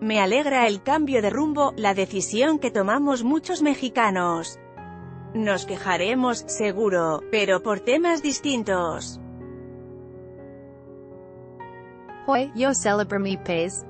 Me alegra el cambio de rumbo, la decisión que tomamos muchos mexicanos. Nos quejaremos, seguro, pero por temas distintos. Hoy, yo celebro mi paz.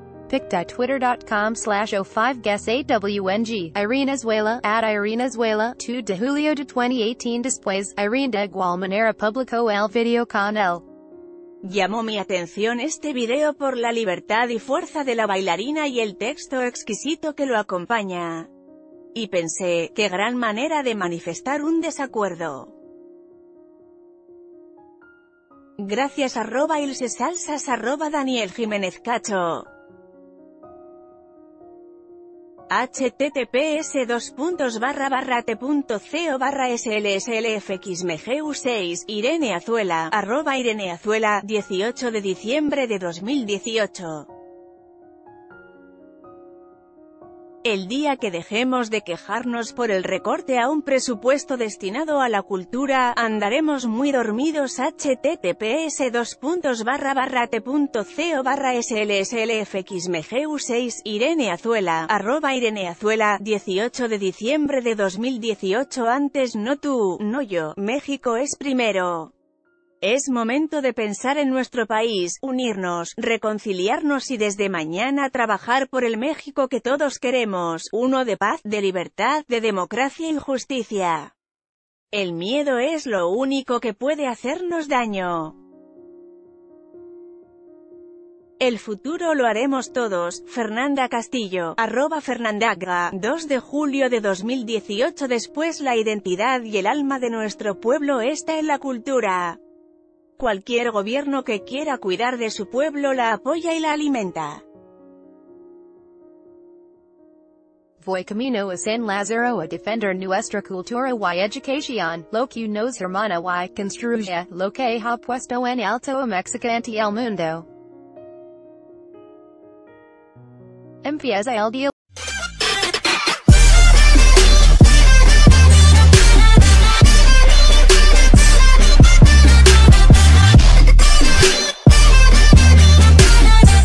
pic.twitter.com/o5guessawng. Irenezuela, @Irenezuela, 2 de julio de 2018. Después, Irene de igual manera publicó el video con él. Llamó mi atención este video por la libertad y fuerza de la bailarina y el texto exquisito que lo acompaña. Y pensé, qué gran manera de manifestar un desacuerdo. Gracias @ilsesalsas @Daniel Jiménez Cacho. https://t.co/slslfxmgu6 Irene Azuela, @Irene Azuela, 18 de diciembre de 2018. El día que dejemos de quejarnos por el recorte a un presupuesto destinado a la cultura, andaremos muy dormidos. https://t.co/slslfxmgu6 Irene Azuela, @Irene Azuela, 18 de diciembre de 2018. Antes no tú, no yo, México es primero. Es momento de pensar en nuestro país, unirnos, reconciliarnos y desde mañana trabajar por el México que todos queremos, uno de paz, de libertad, de democracia y justicia. El miedo es lo único que puede hacernos daño. El futuro lo haremos todos. Fernanda Castillo, @Fernandaga, 2 de julio de 2018. Después, la identidad y el alma de nuestro pueblo está en la cultura. Cualquier gobierno que quiera cuidar de su pueblo la apoya y la alimenta. Voy camino a San Lázaro a defender nuestra cultura y educación, lo que nos hermana y construye, lo que ha puesto en alto a México ante el mundo. Empieza el día